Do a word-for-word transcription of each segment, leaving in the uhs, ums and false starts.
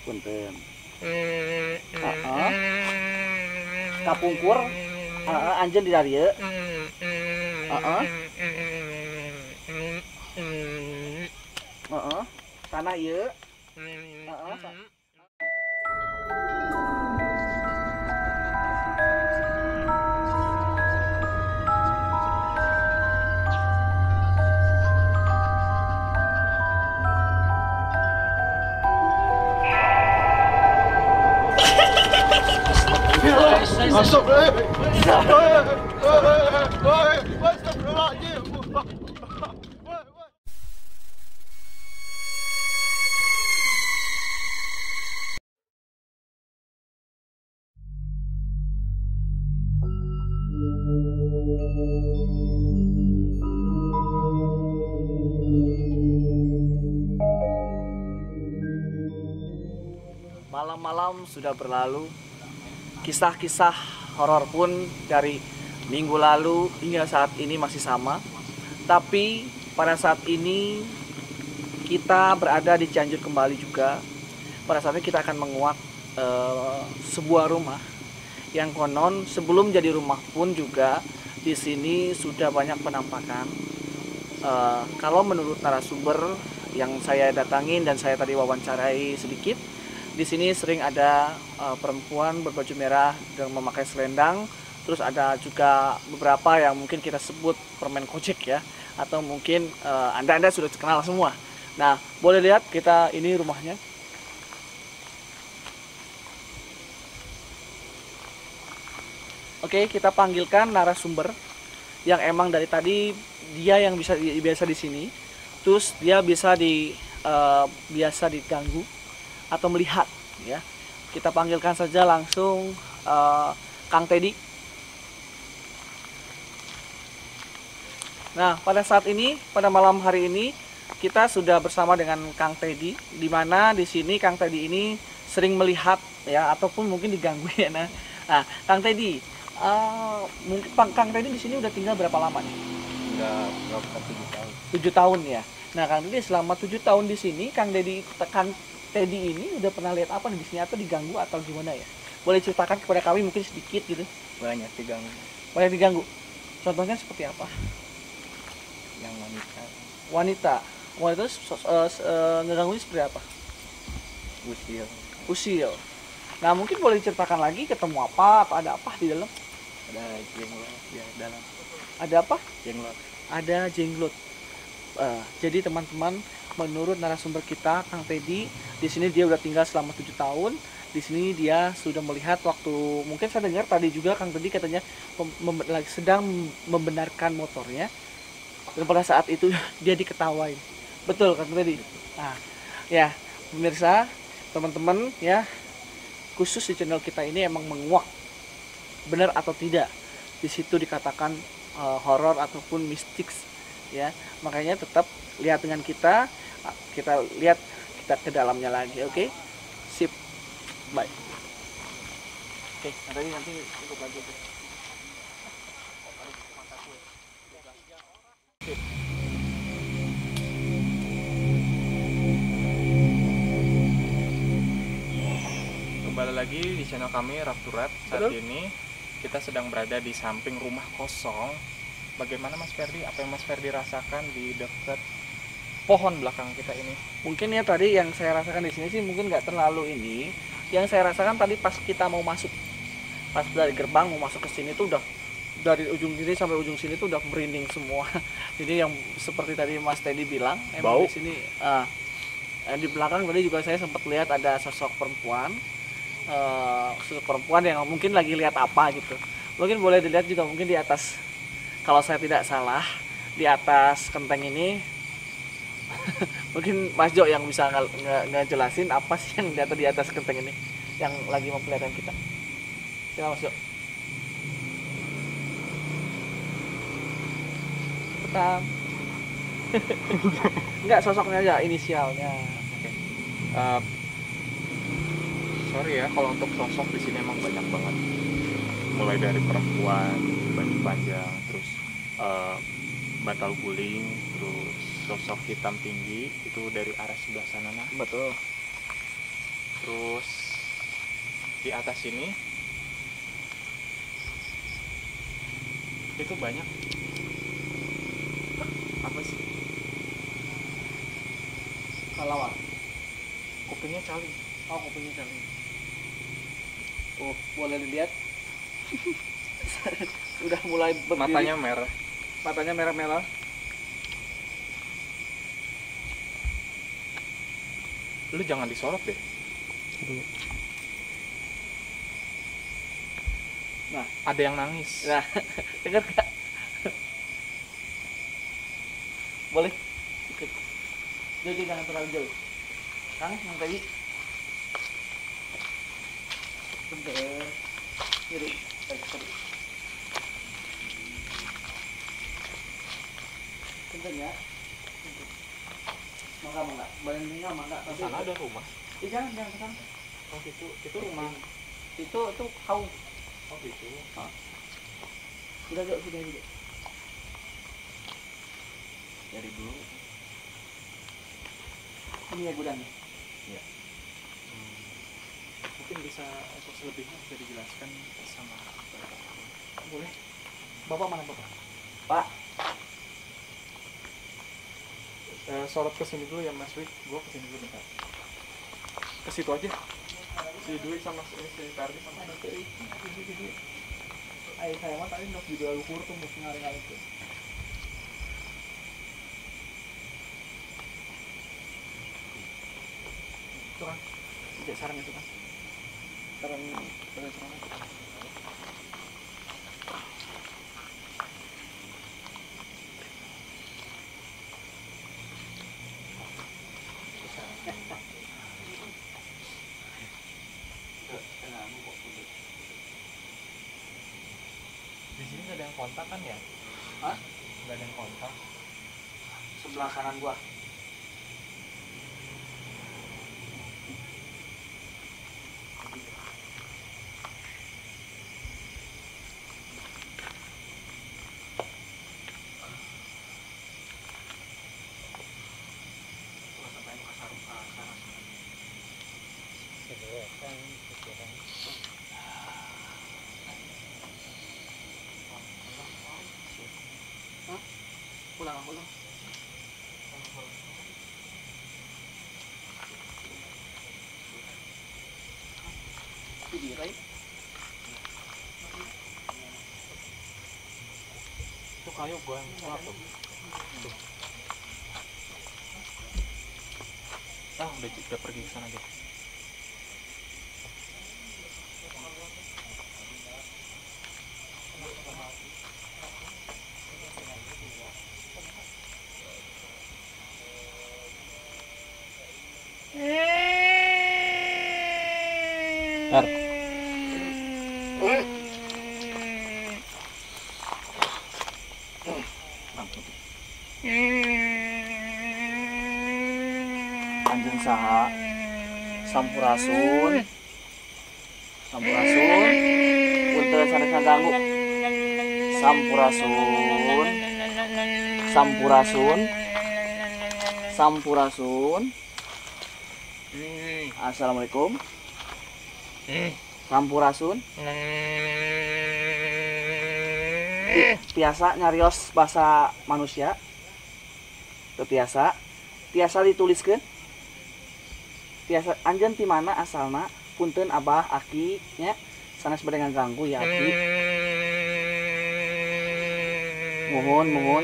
Punten. Heeh. Kapungkur. Heeh, anjeun di dieu. Heeh. Heeh. Tanah ieu. Heeh. Masuk, eh. Astagfirullahaladzim. Malam-malam sudah berlalu. Kisah-kisah horor pun dari minggu lalu hingga saat ini masih sama. Tapi pada saat ini kita berada di Cianjur kembali juga. Pada saat ini kita akan menguak uh, sebuah rumah yang konon sebelum jadi rumah pun juga di sini sudah banyak penampakan. Uh, kalau menurut narasumber yang saya datangin dan saya tadi wawancarai sedikit, di sini sering ada uh, perempuan berbaju merah dan memakai selendang. Terus ada juga beberapa yang mungkin kita sebut permen kojek ya, atau mungkin uh, anda-anda sudah kenal semua. Nah, boleh lihat kita ini rumahnya. Oke, kita panggilkan narasumber yang emang dari tadi dia yang bisa biasa di sini. Terus dia bisa di uh, biasa diganggu atau melihat ya. Kita panggilkan saja langsung uh, Kang Teddy. Nah, pada saat ini, pada malam hari ini kita sudah bersama dengan Kang Teddy, di mana di sini Kang Teddy ini sering melihat ya, ataupun mungkin diganggu ya. Nah, nah Kang Teddy, uh, mungkin Kang Teddy di sini udah tinggal berapa lama nih? Udah berapa tujuh tahun. Tujuh tahun ya. Nah, Kang Teddy selama tujuh tahun di sini, Kang Teddy Kang Teddy ini udah pernah lihat apa nih di sini, atau diganggu atau gimana ya? Boleh ceritakan kepada kami mungkin sedikit gitu. Banyak diganggu. Banyak diganggu. Contohnya seperti apa? Yang wanita. Wanita. Wanita uh, uh, ngeganggunya seperti apa? Usil. Usil. Nah, mungkin boleh diceritakan lagi ketemu apa atau ada apa di dalam? Ada jenglot ya dalam. Ada apa? Jenglot. Ada jenglot. Uh, jadi teman-teman, menurut narasumber kita Kang Teddy, di sini dia udah tinggal selama tujuh tahun. Di sini dia sudah melihat waktu, mungkin saya dengar tadi juga Kang Teddy katanya mem mem sedang membenarkan motornya. Dan pada saat itu dia diketawain. Betul Kang Teddy? Nah, ya pemirsa, teman-teman ya, khusus di channel kita ini emang menguak benar atau tidak. Di situ dikatakan uh, horor ataupun mistik ya. Makanya tetap lihat dengan kita, kita lihat kita ke dalamnya lagi, oke? Okay? Sip. Bye. Oke, okay, nanti nanti cukup lagi. Kembali lagi di channel kami Rapturat. Saat Betul? Ini kita sedang berada di samping rumah kosong. Bagaimana Mas Ferdi? Apa yang Mas Ferdi rasakan di dekat pohon belakang kita ini? Mungkin ya tadi yang saya rasakan di sini sih mungkin nggak terlalu ini. Yang saya rasakan tadi pas kita mau masuk, pas dari gerbang mau masuk ke sini tuh udah dari ujung sini sampai ujung sini tuh udah merinding semua. Jadi yang seperti tadi Mas Teddy bilang, emang di sini uh, di belakang tadi juga saya sempat lihat ada sosok perempuan, uh, sosok perempuan yang mungkin lagi lihat apa gitu. Mungkin boleh dilihat juga mungkin di atas. Kalau saya tidak salah, di atas kenteng ini mungkin Mas Jo yang bisa ngejelasin apa sih yang di di atas kenteng ini yang lagi memperlihatkan kita. Silakan Mas Jo. Cepetan. Enggak, sosoknya aja, inisialnya. Oke. Uh, sorry ya kalau untuk sosok di sini emang banyak banget. Mulai dari perempuan, baju panjang, terus uh, batal guling, terus sosok hitam tinggi itu dari arah sebelah sana. Nah, betul. Terus di atas ini itu banyak apa sih? Kalawar. Kupingnya cali. Oh, kupingnya cari. Oh, boleh dilihat. Udah mulai berdiri. Matanya merah. Matanya merah-merah. Lu jangan disorot deh. Nah, Ada yang nangis. nah, dengar gak? Boleh. Oke. Jadi jangan terlalu jauh. Kang, yang tadi. Bentar. Kiri. Baik, sorry. Bentar ya. Mangga, mangga. Bayan tinggal mangga. Di sana ada rumah. Eh, jangan, jangan ke sana. Oh gitu. Itu rumah. Itu, itu kau. Oh gitu. Sudah, sudah, sudah, sudah. Dari dulu Ini ya gudangnya. Hmm. Mungkin bisa untuk selebihnya bisa dijelaskan sama Bapak. Boleh. Bapak mana bapak? Pak. Eh, sorot ke sini dulu ya Mas Wik. Gua ke sini dulu bentar. Ke situ aja. Si Dwi sama si, si Ferdi sama nanti. Ayo saya mah tadi nggak juga luhur tuh mesti ngaring-ngaring tuh. Itu kan, tidak sarang itu kan. Sarang, sarang sarang. Di sini nggak ada yang kontak kan ya? Hah? Nggak ada yang kontak. Sebelah kanan gua. Pulang, pulang. Didiray. Itu kayu gua yang salah tuh. Tuh. Ah udah udah pergi ke sana deh. Ntar. Anjing saha sampurasun sampurasun punten sanes ngaganggu sampurasun sampurasun sampurasun assalamualaikum sampurasun biasa nyarios bahasa manusia teu biasa tiasa dituliskeun tiasa anjeun ti mana asalna punten abah aki nya sanes bade ngaganggu ya aki mohon mohon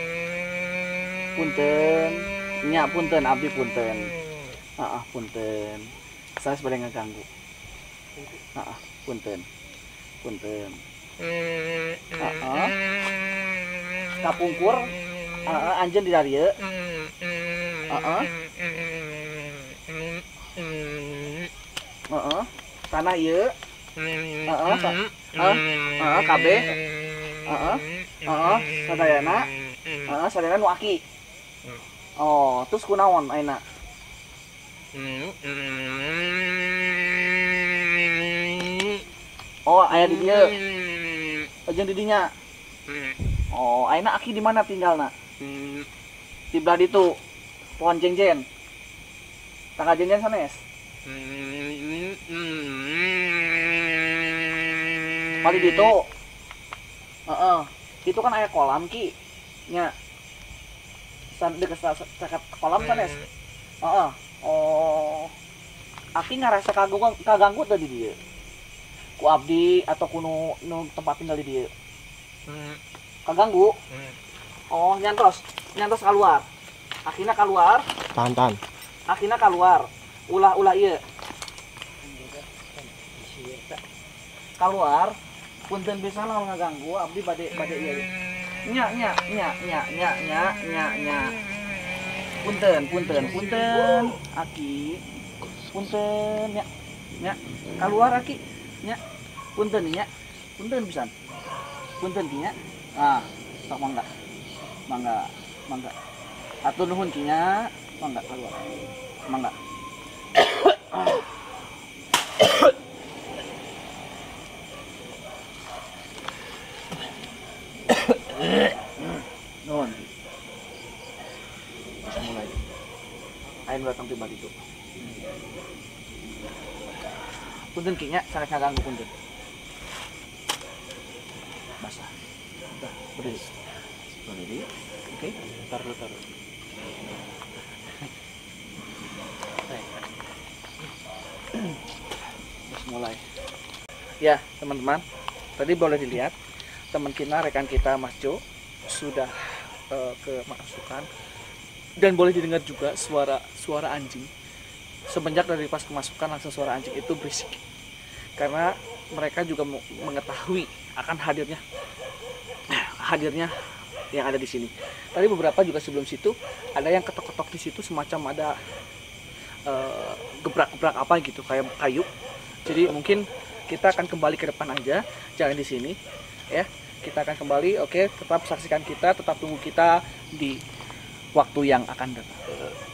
punten nya punten abdi punten heeh punten sanes bade ngaganggu heeh punten punten heeh kapungkur heeh anjeun di dieu heeh heeh tanah ieu heeh heeh kabeh heeh heeh sadayana heeh sadayana nu aki oh terus kunaon ayeuna oh aya di dieu jeung di dinya oh ayeuna aki di mana tinggalna di belah ditu pohon jengjen tangga jengjen sanes Kali gitu. Heeh. Itu kan aya kolam ki. Nya. San dekat caket kolam sanes. Heeh. Oh. Aki ngarasa kaganggu kaganggu tadi dia. Ku abdi atau kuno nu tempat tinggal di dia. Kaganggu. Oh, nyantos. Nyantos keluar. Akhirnya keluar. Tahan, tahan. Akhirnya keluar. Ulah-ulah ieu. Keluar. Punten bisa lamun ngaganggu abdi bade bade ieu. Nya nya nya nya nya nya nya nya. Punten, punten, punten. Aki. Punten nya. Nya. Keluar aki. Nya. Punten nya. Punten pisan. Punten ki nya. Ah, sok mangga. Mangga, mangga. Atur nuhun ki nya. Mangga keluar. Mangga. Nuhun. Bisa mulai. Ayo datang tiba itu. Punten ki nya, sangat ngaganggu punten. Basah. Udah, berdiri. Berdiri. Oke, tar dulu, tar dulu. Terus mulai. Ya, teman-teman. Tadi boleh dilihat teman kita, rekan kita Mas Jo sudah uh, kemasukan dan boleh didengar juga suara suara anjing. Semenjak dari pas kemasukan langsung suara anjing itu berisik. Karena mereka juga mengetahui akan hadirnya hadirnya yang ada di sini. Tadi beberapa juga sebelum situ ada yang ketok-ketok di situ semacam ada uh, gebrak-gebrak apa gitu kayak kayu. Jadi mungkin kita akan kembali ke depan aja, jangan di sini ya. Kita akan kembali. Oke, tetap saksikan kita, tetap tunggu kita di waktu yang akan datang.